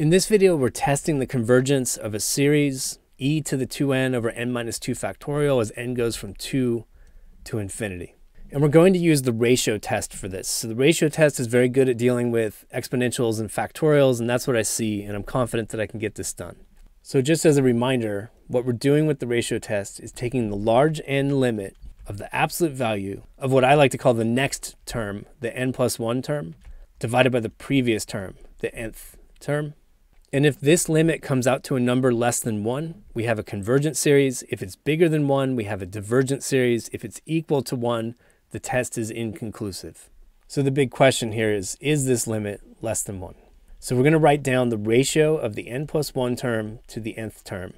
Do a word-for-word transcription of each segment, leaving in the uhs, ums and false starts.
In this video, we're testing the convergence of a series e to the two n over n minus two factorial as n goes from two to infinity. And we're going to use the ratio test for this. So the ratio test is very good at dealing with exponentials and factorials, and that's what I see, and I'm confident that I can get this done. So just as a reminder, what we're doing with the ratio test is taking the large N limit of the absolute value of what I like to call the next term, the n plus one term, divided by the previous term, the nth term. And if this limit comes out to a number less than one, we have a convergent series. If it's bigger than one, we have a divergent series. If it's equal to one, the test is inconclusive. So the big question here is, is this limit less than one? So we're going to write down the ratio of the n plus one term to the nth term.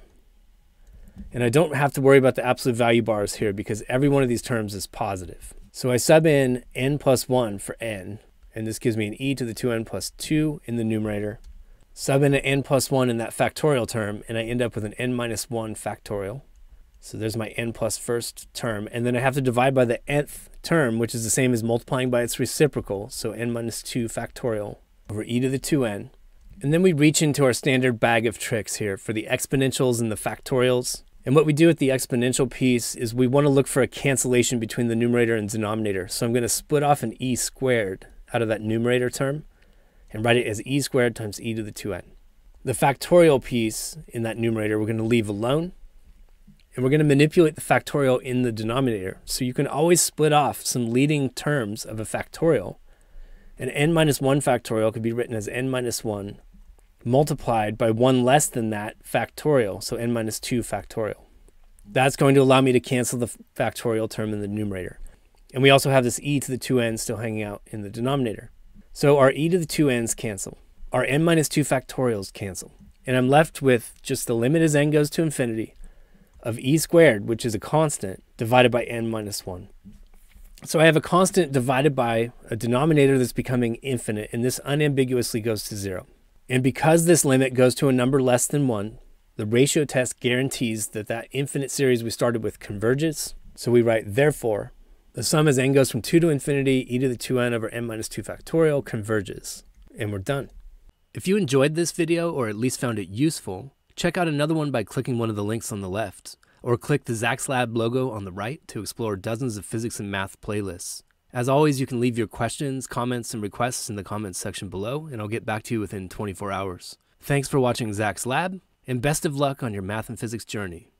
And I don't have to worry about the absolute value bars here because every one of these terms is positive. So I sub in n plus one for n, and this gives me an e to the two n plus two in the numerator. Sub in an n plus one in that factorial term, and I end up with an n minus one factorial. So there's my n plus first term, and then I have to divide by the nth term, which is the same as multiplying by its reciprocal, so n minus two factorial over e to the two n. And then we reach into our standard bag of tricks here for the exponentials and the factorials. And what we do with the exponential piece is we want to look for a cancellation between the numerator and denominator. So I'm going to split off an e squared out of that numerator term and write it as e squared times e to the two n. The factorial piece in that numerator we're going to leave alone, and we're going to manipulate the factorial in the denominator. So you can always split off some leading terms of a factorial, and n minus one factorial could be written as n minus one multiplied by one less than that factorial, so n minus two factorial. That's going to allow me to cancel the factorial term in the numerator. And we also have this e to the two n still hanging out in the denominator. So our e to the two n's cancel. Our n minus two factorials cancel. And I'm left with just the limit as n goes to infinity of e squared, which is a constant, divided by n minus one. So I have a constant divided by a denominator that's becoming infinite, and this unambiguously goes to zero. And because this limit goes to a number less than one, the ratio test guarantees that that infinite series we started with converges. So we write, therefore, the sum as n goes from two to infinity, e to the two n over n minus two factorial converges. And we're done. If you enjoyed this video, or at least found it useful, check out another one by clicking one of the links on the left, or click the Zach's Lab logo on the right to explore dozens of physics and math playlists. As always, you can leave your questions, comments, and requests in the comments section below, and I'll get back to you within twenty-four hours. Thanks for watching Zach's Lab, and best of luck on your math and physics journey.